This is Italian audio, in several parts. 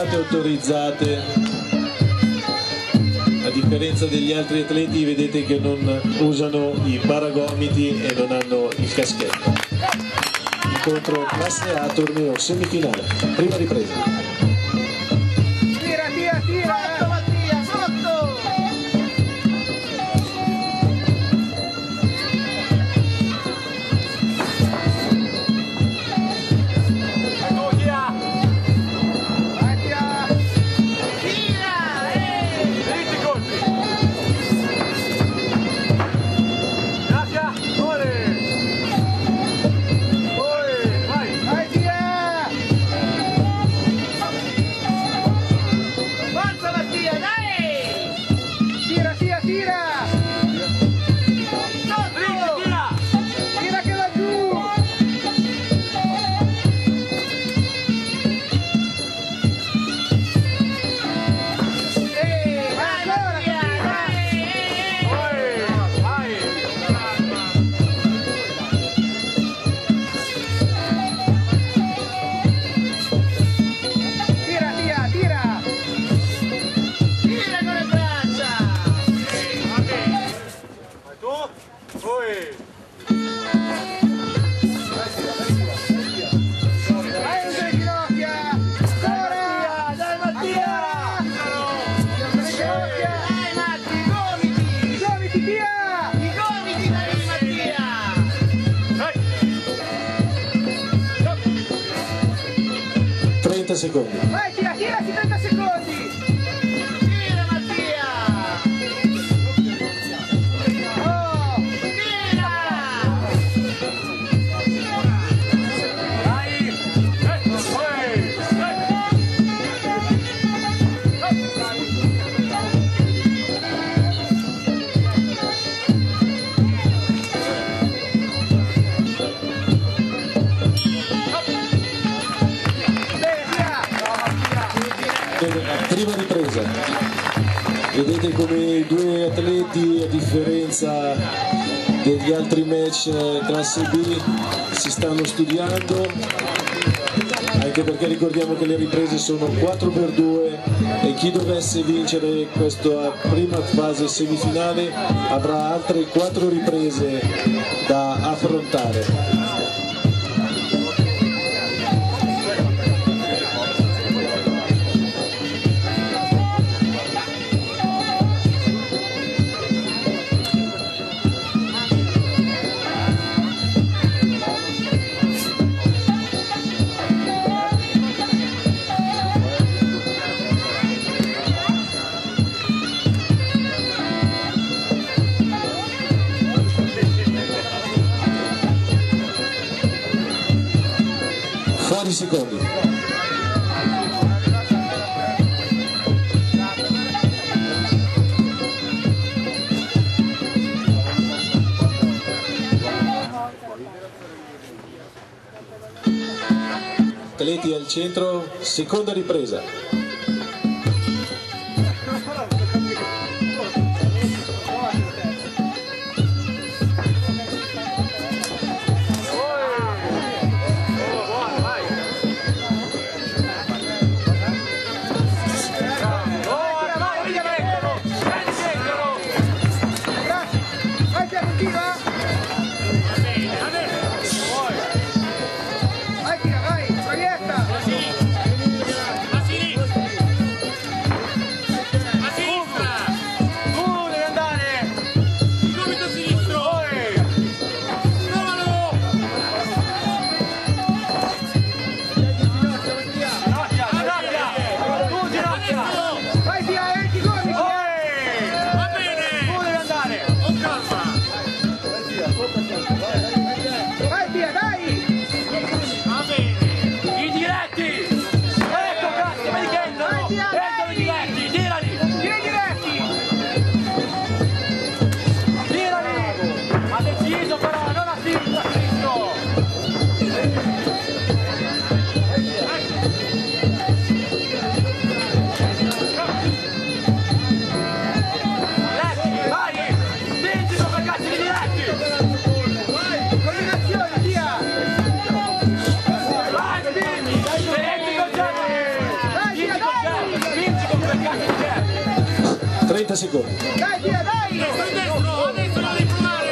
state autorizzate. A differenza degli altri atleti vedete che non usano i paragomiti e non hanno il caschetto. Incontro classe A, torneo semifinale, prima ripresa. Secondi. Vai, tira, 30 secondi! Tira Mattia! Oh! Tira! Vai! Prima ripresa, vedete come i due atleti, a differenza degli altri match classe B, si stanno studiando, anche perché ricordiamo che le riprese sono 4x2 e chi dovesse vincere questa prima fase semifinale avrà altre 4 riprese da affrontare. Secondi. Atleti al centro, seconda ripresa. 30 secondi. Dai, via, dai! Adesso non devi provare!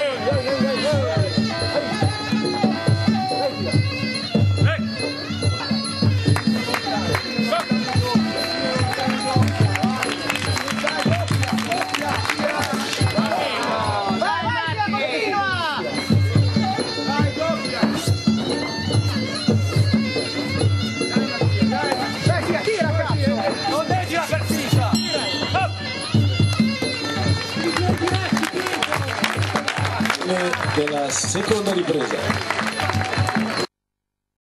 Della seconda ripresa.